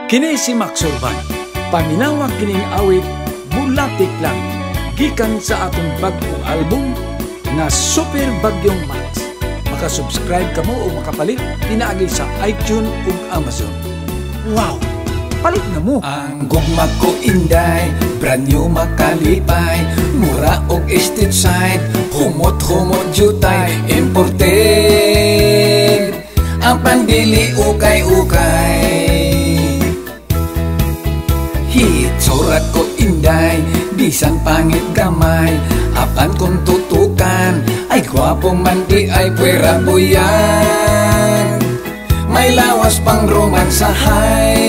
Kini si Max Urban, paminawag kining awit Bulatik Lang, gikan sa atong bagong album na Super Bagyong Max. Makasubscribe ka mo o makapalit pinaagi sa iTunes ug Amazon. Wow! Palit na mo! Ang gugma ko inday, brand new makalipay, mura og estate side, humot-humot jutay, imported. Ang pandili ukay-ukay, hitsurat ko inday, bisan pangit gamay, apan kung tutukan, ay gwapo man di ay pwera buyan. May lawas pang romansahay,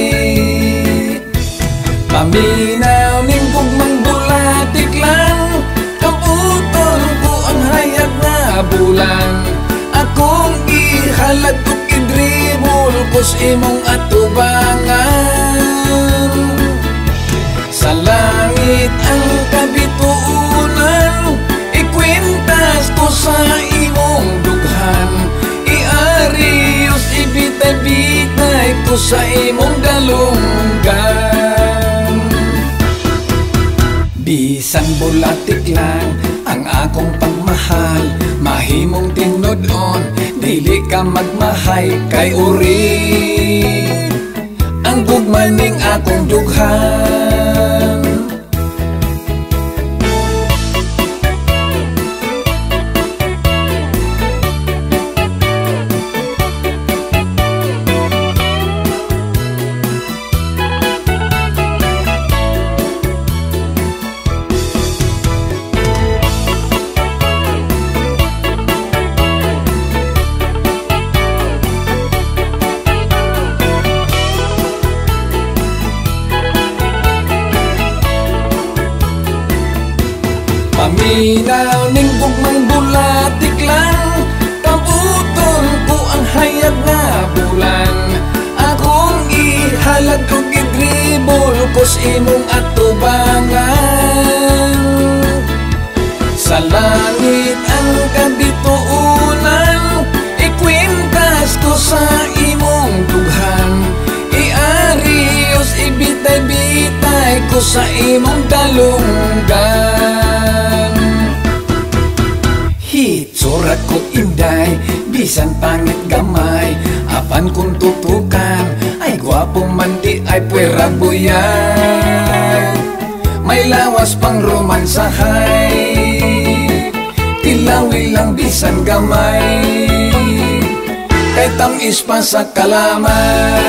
paminaw ning gugmang bulatik lang, kabuton ko ang hayag na bulan. Akong ihalad ko idribol ko sa imong atubangan. Sa langit ang kabituunan, ikwintas ko sa imong dughan. Iarios ibitay-bitay ko sa imong dalunggan. Bisan bulatik lang ang akong pagmahal, mahimong tinudon, dili ka magmahay kay uri ang gugmaning akong dughan. Paminaw ning gugmang bulatik lang, kabuton ko ang hayag na bulan. Akong ihalad o gidribol ko sa imong atubangan. Sa langit ang kabituunan, ikwintas ko sa imong dughan. Iarios ibitay-bitay ko sa imong dalunggan. Hitsurat ko inday, bisan pangit gamay, apan kung tutukan, ay gwapo man di ay pwera buyan. May lawas pang romansahay, tilawi lang bisan gamay, kay tamis pa sa kalamay.